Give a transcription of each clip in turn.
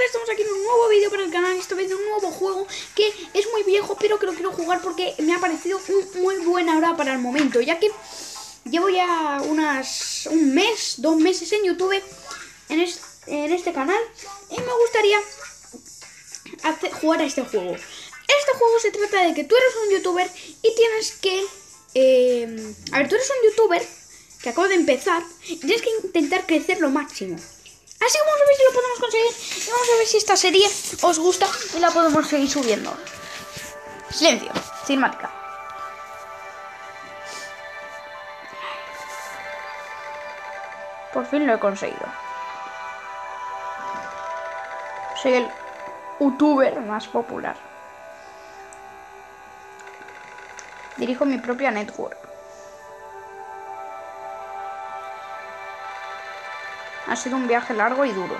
hola, estamos aquí en un nuevo vídeo para el canal. Esta vez de un nuevo juego que es muy viejo, pero que lo quiero jugar porque me ha parecido muy buena hora para el momento, ya que llevo ya un mes, 2 meses en YouTube en este canal y me gustaría jugar a este juego. Este juego se trata de que tú eres un youtuber y tienes que... tú eres un youtuber que acaba de empezar y tienes que intentar crecer lo máximo. Así que vamos a ver si lo podemos conseguir y vamos a ver si esta serie os gusta y la podemos seguir subiendo. Silencio, cinemática. Por fin lo he conseguido. Soy el youtuber más popular. Dirijo mi propia network. Ha sido un viaje largo y duro.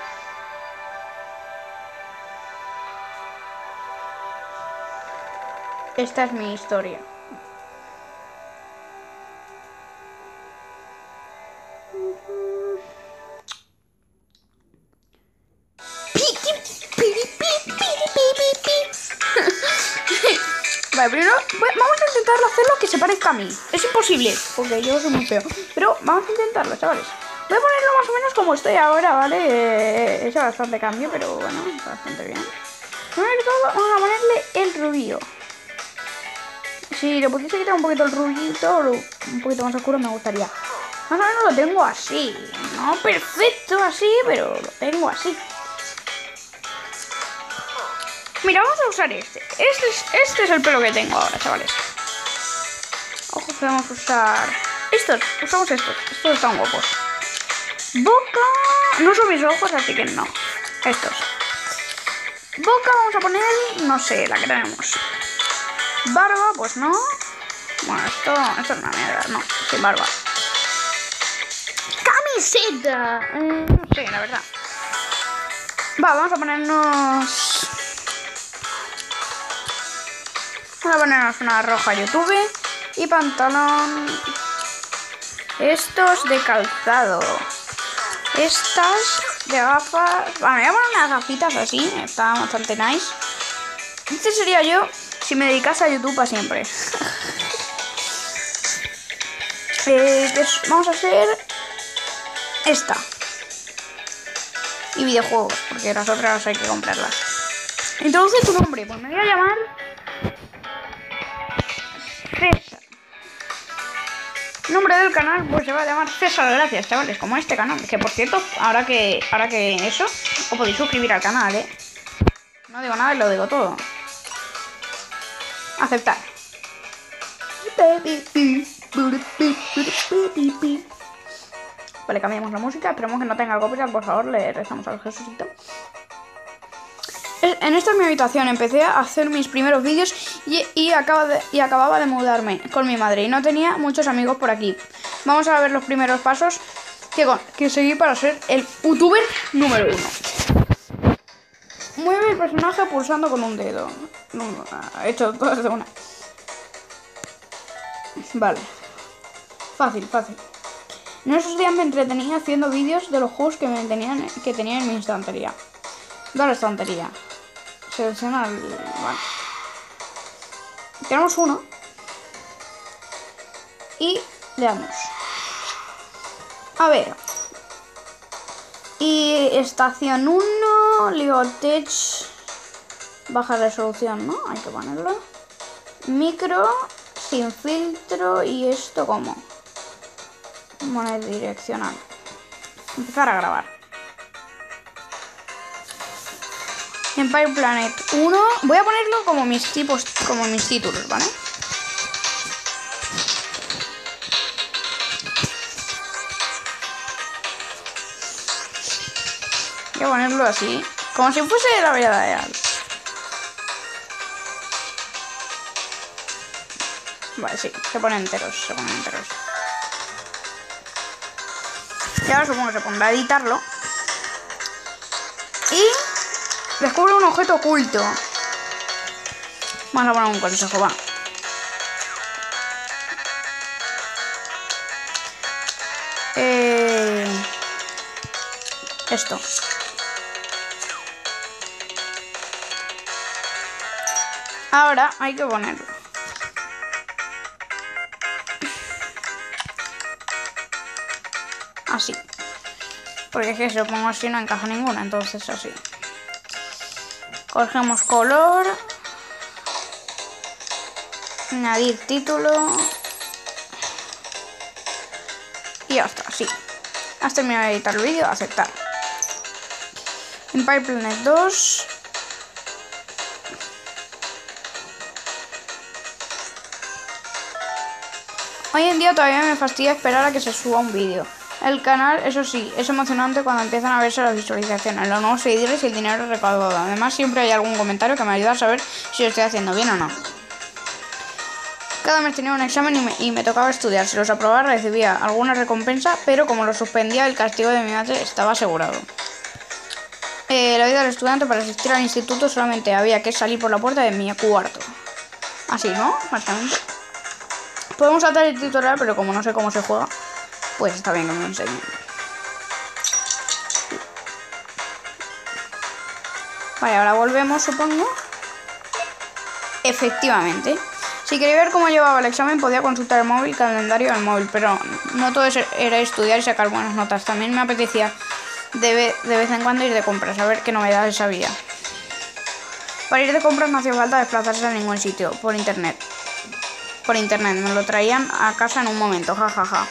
Esta es mi historia. Vale, primero vamos a intentar hacerlo que se parezca a mí. Es imposible, porque yo soy muy feo. Pero vamos a intentarlo, chavales. Voy a ponerlo más o menos como estoy ahora, ¿vale? He hecho bastante cambio, pero bueno, está bastante bien. Primero todo, vamos a ponerle el rubio. Si le pudiese quitar un poquito el rubito, un poquito más oscuro, me gustaría. Más o menos lo tengo así. No perfecto así, pero lo tengo así. Mira, vamos a usar este. Este es el pelo que tengo ahora, chavales. Ojos podemos usar... usamos estos. Estos están guapos. Boca... No son mis ojos, así que no. Estos. Boca vamos a poner... No sé, la que tenemos. Barba, pues no. Bueno, esto es una mierda. No, sin barba. Camiseta. No sé, la verdad. Vamos a ponernos... Vamos a ponernos una roja YouTube. Y pantalón... Estos de calzado. Estas de gafas. Bueno, voy a poner unas gafitas así. Está bastante nice. Este sería yo si me dedicase a YouTube para siempre. Vamos a hacer esta. Y videojuegos, porque las otras hay que comprarlas. Introduce tu nombre. Pues me voy a llamar César. El nombre del canal pues se va a llamar César Gracias, chavales, como este canal. Que por cierto, ahora que eso, os podéis suscribir al canal, No digo nada y lo digo todo. Aceptar. Vale, cambiamos la música. Esperemos que no tenga copyright, por favor, le rezamos al Jesucito. En esta es mi habitación. Empecé a hacer mis primeros vídeos y acababa de mudarme con mi madre y no tenía muchos amigos por aquí. Vamos a ver los primeros pasos que seguí para ser el youtuber número 1. Mueve el personaje pulsando con un dedo. No, he hecho todo de una. Vale. Fácil. En esos días me entretenía haciendo vídeos de los juegos que tenía en mi estantería. Da la estantería. Selecciona el... Vale. Tenemos uno. Y le damos. A ver. Y estación 1, Ligotech. Baja resolución, ¿no? Hay que ponerlo. Micro, sin filtro. Y esto como monodireccional. Empezar a grabar. Empire Planet 1. Voy a ponerlo como mis títulos, ¿vale? Voy a ponerlo así, como si fuese la vida real. Vale, sí, se ponen enteros. Y ahora supongo que se pondrá a editarlo. Y descubre un objeto oculto. Vamos a poner un consejo, va. Esto. Ahora hay que ponerlo. Así. Porque es que si lo pongo así no encaja ninguna, entonces así. Cogemos color. Añadir título. Y ya está, así. Has terminado de editar el vídeo, aceptar. Empire Planet 2. Hoy en día todavía me fastidia esperar a que se suba un vídeo. El canal, eso sí, es emocionante cuando empiezan a verse las visualizaciones, los nuevos seguidores y el dinero recaudado. Además, siempre hay algún comentario que me ayuda a saber si lo estoy haciendo bien o no. Cada mes tenía un examen y me tocaba estudiar. Si los aprobaba recibía alguna recompensa, pero como lo suspendía, el castigo de mi madre estaba asegurado. La vida del estudiante, para asistir al instituto solamente había que salir por la puerta de mi cuarto. Así, ¿no? Básicamente. Podemos saltar el tutorial, pero como no sé cómo se juega, pues está bien que me lo enseñen. Vale, ahora volvemos, supongo. Efectivamente. Si quería ver cómo llevaba el examen, podía consultar el móvil, calendario del móvil, pero no todo era estudiar y sacar buenas notas. También me apetecía de vez en cuando ir de compras, a ver qué novedades había. Para ir de compras no hacía falta desplazarse a ningún sitio, por internet. Por internet, me lo traían a casa en un momento, jajaja.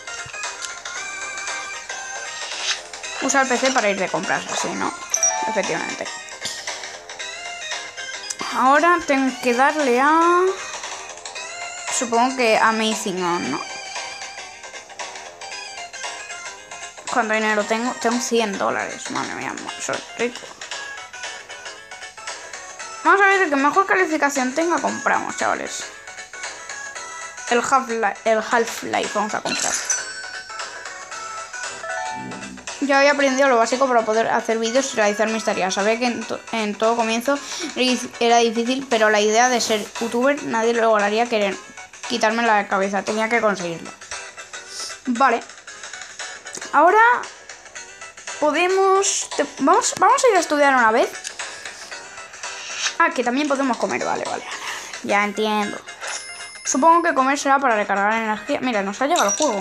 Usa el PC para ir de compras, así, ¿no? Efectivamente. Ahora tengo que darle a... Supongo que Amazing On, ¿no? ¿Cuánto dinero tengo? Tengo $100. Madre mía, soy rico. Vamos a ver el que mejor calificación tenga, compramos, chavales. El Half-Life vamos a comprar. Ya había aprendido lo básico para poder hacer vídeos y realizar mis tareas. Sabía que en todo comienzo era difícil, pero la idea de ser youtuber nadie lograría querer quitarme la cabeza. Tenía que conseguirlo. Vale. Ahora podemos... Vamos a ir a estudiar una vez. Ah, que también podemos comer. Vale. Ya entiendo. Supongo que comer será para recargar energía. Mira, nos ha llegado el juego.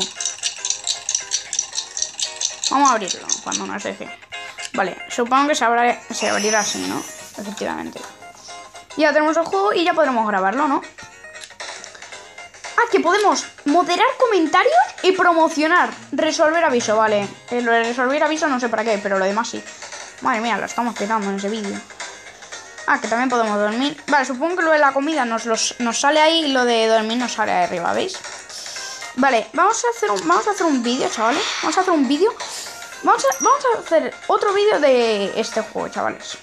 Vamos a abrirlo cuando nos deje. Vale, supongo que se abrirá así, ¿no? Efectivamente. Ya tenemos el juego y ya podremos grabarlo, ¿no? Ah, que podemos moderar comentarios y promocionar. Resolver aviso, vale. Lo de resolver aviso no sé para qué, pero lo demás sí. Madre mía, lo estamos petando en ese vídeo. Ah, que también podemos dormir. Vale, supongo que lo de la comida nos sale ahí y lo de dormir nos sale ahí arriba, ¿veis? Vale, vamos a hacer un vídeo, chavales. Vamos a hacer un vídeo. Vamos a hacer otro vídeo de este juego, chavales.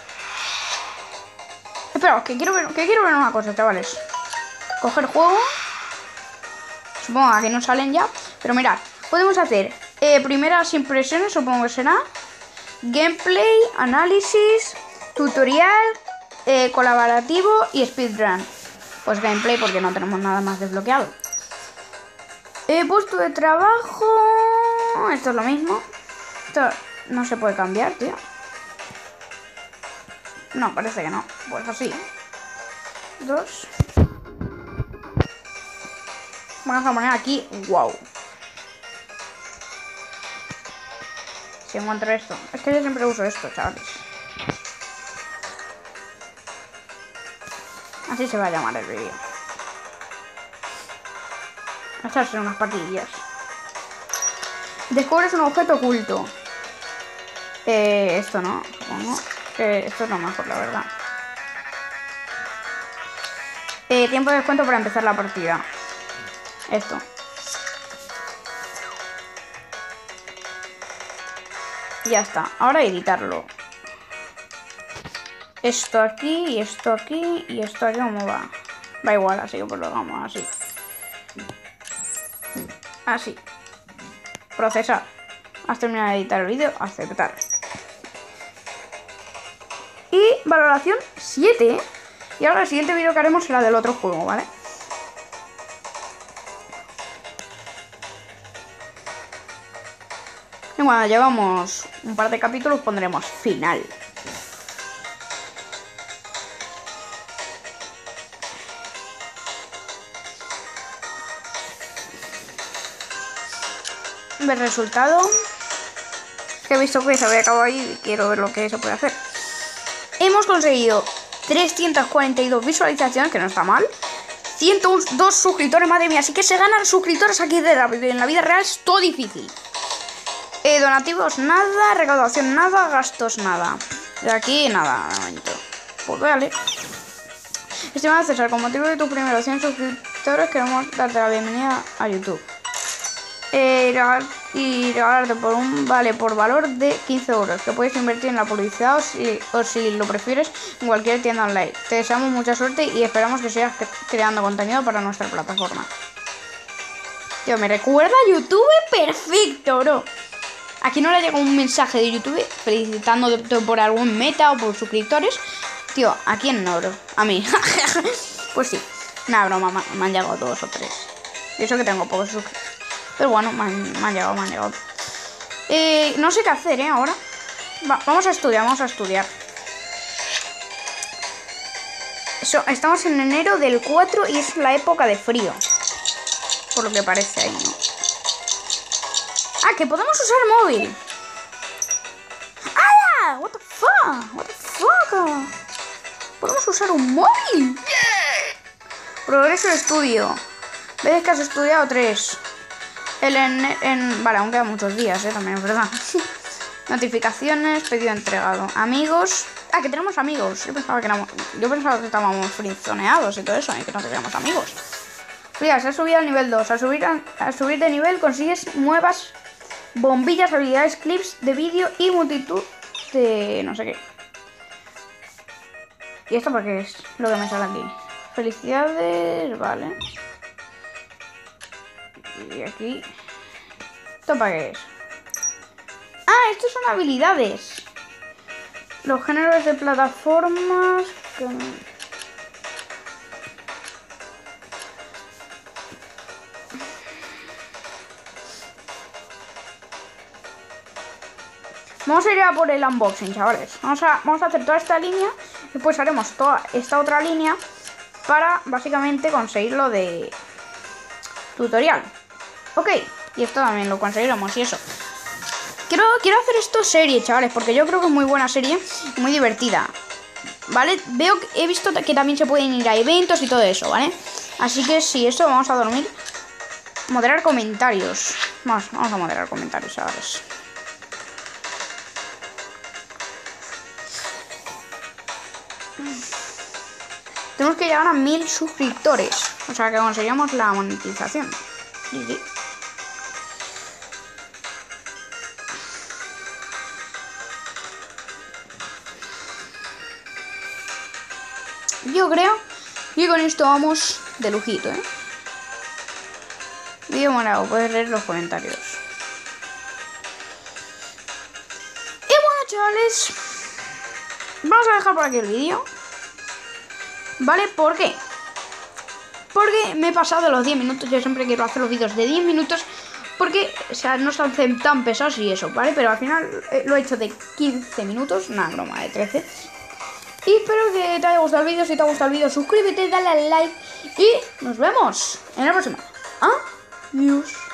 Espera, que quiero ver una cosa, chavales. Coger juego. Supongo que aquí no salen ya. Pero mirad, podemos hacer primeras impresiones, supongo que será. Gameplay, análisis, tutorial, colaborativo y speedrun. Pues gameplay porque no tenemos nada más desbloqueado. Puesto de trabajo. Esto es lo mismo. Esto no se puede cambiar, tío. No, parece que no. Pues así. 2. Vamos a poner aquí. Wow. Si encuentro esto. Es que yo siempre uso esto, chavales. Así se va a llamar el vídeo. Echarse unas patillas. Descubres un objeto oculto. Esto no, supongo. Esto es lo mejor, la verdad. Tiempo de descuento para empezar la partida. Esto. Ya está. Ahora editarlo. Esto aquí y esto aquí y esto aquí, ¿cómo va? Va igual, así que pues lo hagamos así. Así. Procesar. Has terminado de editar el vídeo. Aceptar. Y valoración 7. Y ahora el siguiente vídeo que haremos será del otro juego, ¿vale? Y cuando llevamos un par de capítulos pondremos final. ver resultado. Que he visto que se había acabado ahí y quiero ver lo que se puede hacer. Hemos conseguido 342 visualizaciones, que no está mal. 102 suscriptores, madre mía. Así que se ganan suscriptores aquí de rápido. En la vida real es todo difícil. Donativos nada, recaudación nada, gastos nada. De aquí nada, de momento. Pues vale. Estimado César, con motivo de tus primeros 100 suscriptores queremos darte la bienvenida a YouTube. Y regalarte por un vale por valor de 15 euros que puedes invertir en la publicidad o si lo prefieres en cualquier tienda online. Te deseamos mucha suerte y esperamos que sigas creando contenido para nuestra plataforma. Tío, me recuerda a YouTube perfecto, bro. Aquí no le llega un mensaje de YouTube felicitándote por algún meta o por suscriptores. Tío, ¿a quién no, bro? A mí. Pues sí. Nada, broma, me han llegado 2 o 3. Y eso que tengo pocos suscriptores. Pero bueno, me han llegado. No sé qué hacer, ahora. Vamos a estudiar. Estamos en enero del 4 y es la época de frío. Por lo que parece ahí, ¿no? Ah, que podemos usar móvil. ¡Ah! What the fuck? ¿Podemos usar un móvil? Progreso de estudio. Veces que has estudiado 3. Vale, aún quedan muchos días, también es verdad. Notificaciones, pedido entregado. Amigos. Ah, que tenemos amigos. Yo pensaba que estábamos frizoneados y todo eso, y que no teníamos amigos. Mira, se ha subido al nivel 2. Al subir de nivel consigues nuevas bombillas, habilidades, clips de vídeo y multitud de no sé qué. ¿Y esto para qué es lo que me sale aquí? Felicidades, vale. Y aquí. ¿Esto para qué es? Ah, estos son habilidades. Los géneros de plataformas. Vamos a ir a por el unboxing, chavales. Vamos a hacer toda esta línea. Después haremos toda esta otra línea para básicamente conseguirlo de tutorial. Ok, y esto también lo conseguiremos y eso. Quiero hacer esto serie, chavales, porque yo creo que es muy buena serie y muy divertida. ¿Vale? He visto que también se pueden ir a eventos y todo eso, ¿vale? Así que sí, esto vamos a dormir. Moderar comentarios. Vamos a moderar comentarios, chavales. Tenemos que llegar a 1000 suscriptores. O sea que conseguimos la monetización. Sí. Yo creo que con esto vamos de lujito, Vídeo morado, puedes leer los comentarios. Y bueno, chavales, vamos a dejar por aquí el vídeo. ¿Vale? ¿Por qué? Porque me he pasado los 10 minutos. Yo siempre quiero hacer los vídeos de 10 minutos porque, o sea, no se hacen tan pesados y eso, ¿vale? Pero al final lo he hecho de 15 minutos. Una broma, de 13. Y espero que te haya gustado el vídeo. Si te ha gustado el vídeo, suscríbete, dale al like y nos vemos en la próxima. Adiós.